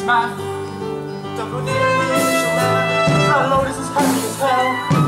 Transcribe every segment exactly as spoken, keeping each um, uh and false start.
man. Don't need an angel man. Our Lord is as happy as hell.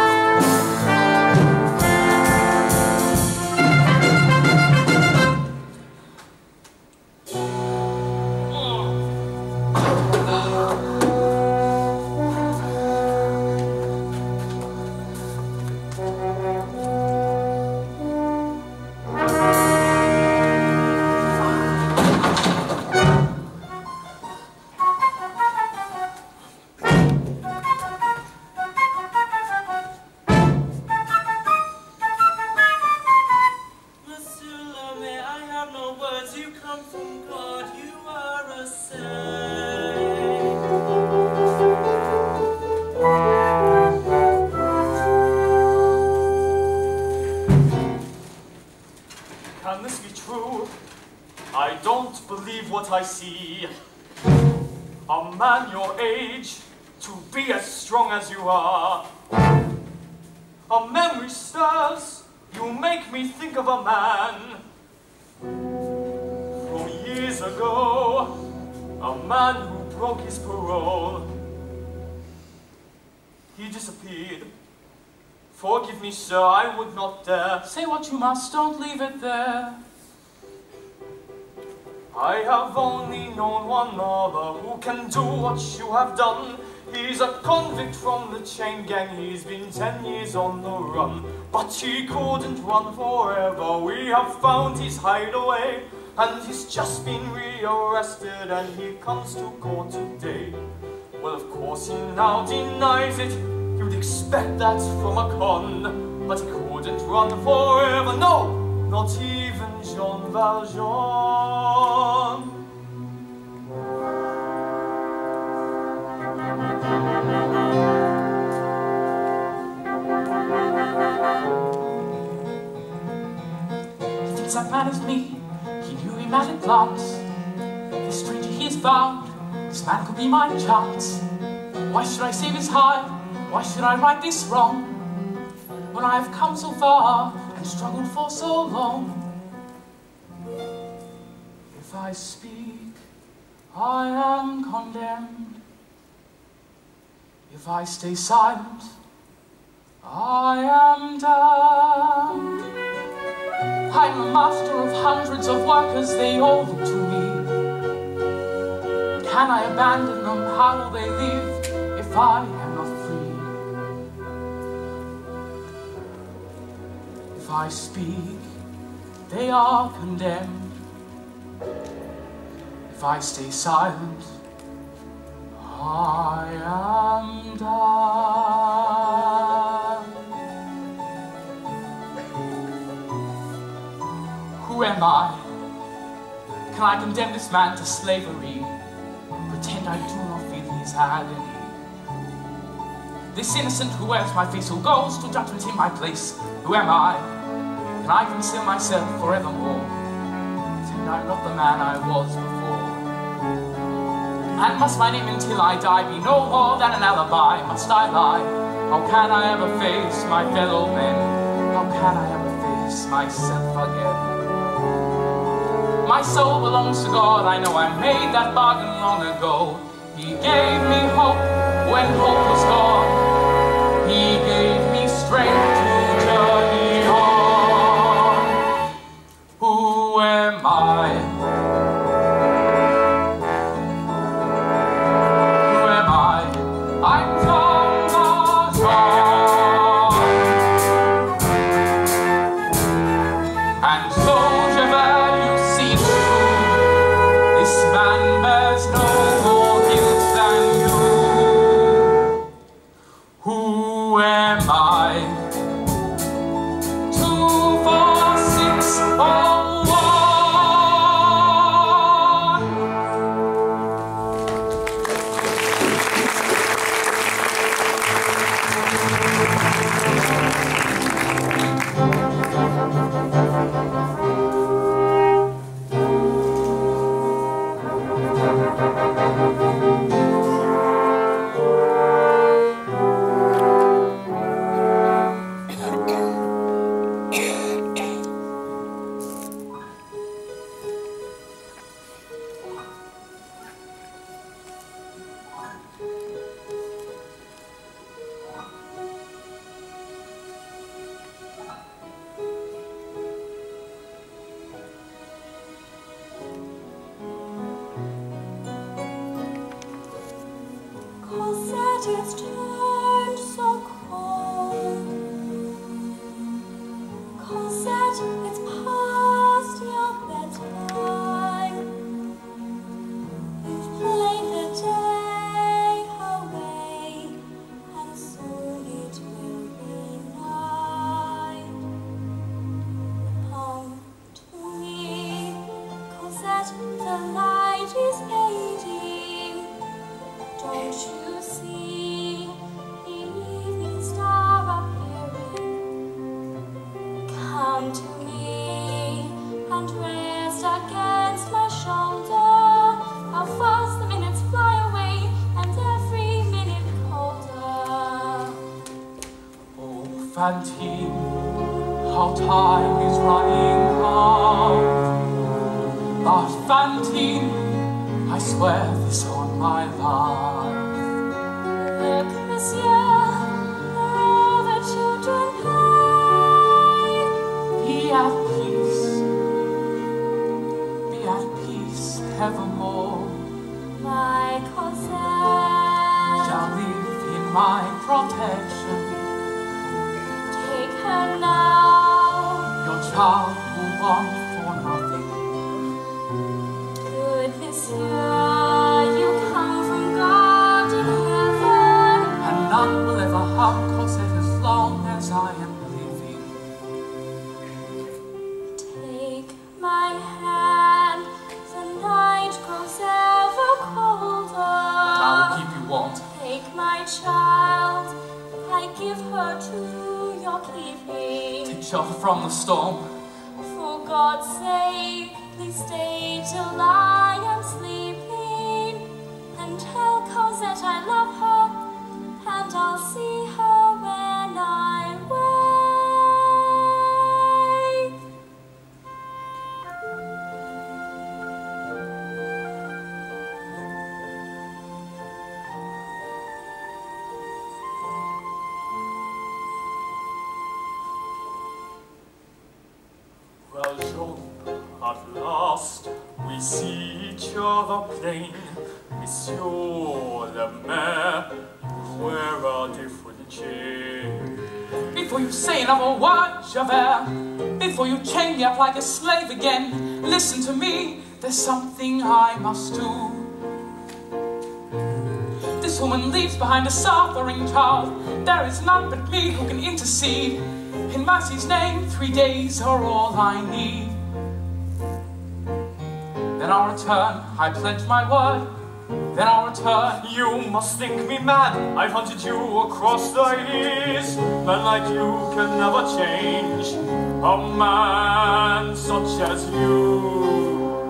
Can this be true? I don't believe what I see. A man your age, to be as strong as you are. A memory stirs, you make me think of a man. From years ago, a man who broke his parole. He disappeared. Forgive me, sir, I would not dare. Say what you must, don't leave it there. I have only known one other who can do what you have done. He's a convict from the chain gang, he's been ten years on the run. But he couldn't run forever, we have found his hideaway. And he's just been rearrested and he comes to court today. Well, of course he now denies it. You'd expect that from a con, but he couldn't run forever, no, not even Jean Valjean. He thinks that man is me, he knew him at a glance. This stranger he is found, this man could be my chance. Why should I save his hide? Why should I right this wrong, when I have come so far and struggled for so long? If I speak, I am condemned. If I stay silent, I am damned. I'm the master of hundreds of workers, they all look to me. Can I abandon them? How will they live if I am not free? If I speak, they are condemned. If I stay silent, I am damned. Who am I? Can I condemn this man to slavery? Pretend I do not feel his agony. This innocent who wears my face, who goes to judgment in my place. Who am I? Can I conceal myself forevermore? Pretend I'm not the man I was before. And must my name until I die be no more than an alibi? Must I lie? How can I ever face my fellow men? How can I ever face myself again? My soul belongs to God, I know I made that bargain long ago. He gave me hope when hope was gone. He gave me strength to journey on. Who am I? Who am I? I'm Jean Valjean. And so, Javert, you see true, this man bears no more guilt than you. Who am I? Two, four, six, oh, one. that it's turned so cold. Cosette, it's past your bedtime. You've played the day away, and soon it will be night. Come to me, Cosette, the light is fading. Don't you see the evening star appearing? Come to me and rest against my shoulder. How fast the minutes fly away, and every minute colder. Oh, Fantine, how time is running out. But Fantine, I swear this on my life. Look, monsieur, where all the children play. Be at peace, be at peace evermore. My Cosette, Shall live in my protection. take her now. Your child will want for nothing. Good monsieur, you come from God in heaven. And none will ever harm Cosette as long as I am living. Take my hand, the night grows ever colder. And I will keep you warm. Take my child, I give her to your keeping. Take shelter from the storm. For God's sake, please stay till I am sleeping, and tell Cosette I love her, and I'll see her when I wake. Well, Jean, at last we see each other plain. Monsieur le Maire, you wear a different chain. Before you say another word, Javert, before you chain me up like a slave again, listen to me, there's something I must do. This woman leaves behind a suffering child. There is none but me who can intercede. In mercy's name, three days are all I need. Then I'll return, I pledge my word. Then I'll return. You must think me mad. I've hunted you across the years. Men like you can never change. A man such as you.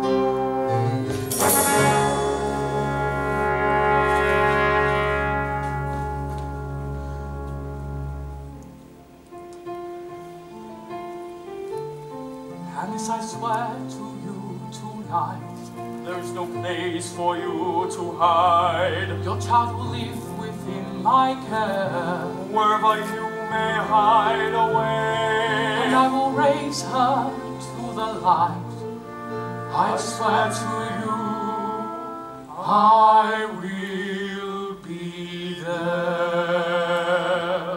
And this I swear to you tonight. There's no place for you to hide. Your child will live within my care. Wherever you may hide away. And I will raise her to the light. I swear to you, I will be there.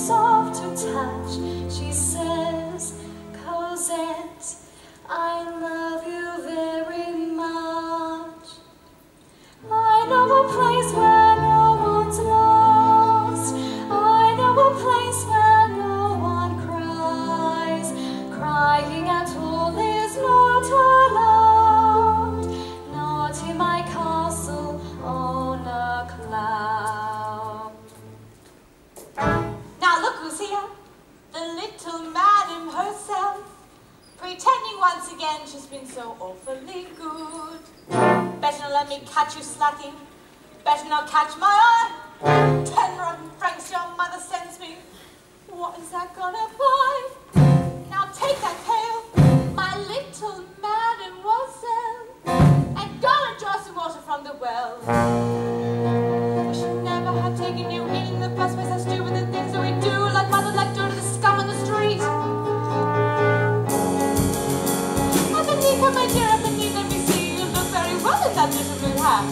soft to touch. She says, Cosette, I love you very much. I know a place where no one's lost. I know a place where no one cries. Crying at all is not allowed. Not in my castle on a cloud. Now look who's here, the little madam herself, pretending once again she's been so awfully good. Better not let me catch you slacking, better not catch my eye. Ten rotten francs your mother sends me, what is that gonna buy? Now take that pail, my little mademoiselle, and go and draw some water from the well. We should never have taken you in the first place. Let's do with the things that we do, like mother, like do to the scum on the street. Underneath her, my dear, underneath, let me see. You look very well in that little blue hat.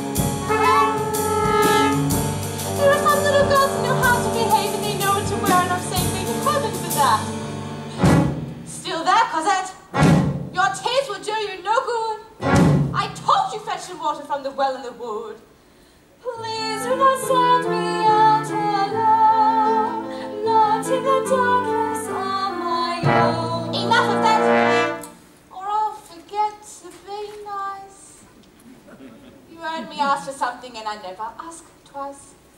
There are some little girls who know how to behave and they know what to wear, and I'm saying thank heaven for that. Still there, Cosette. Your tears will do you no good. I told you fetch the water from the well in the wood. Please do not send me out alone, not in the darkness on my own. Enough of that, or I'll forget to be nice. You heard me ask for something and I never ask twice.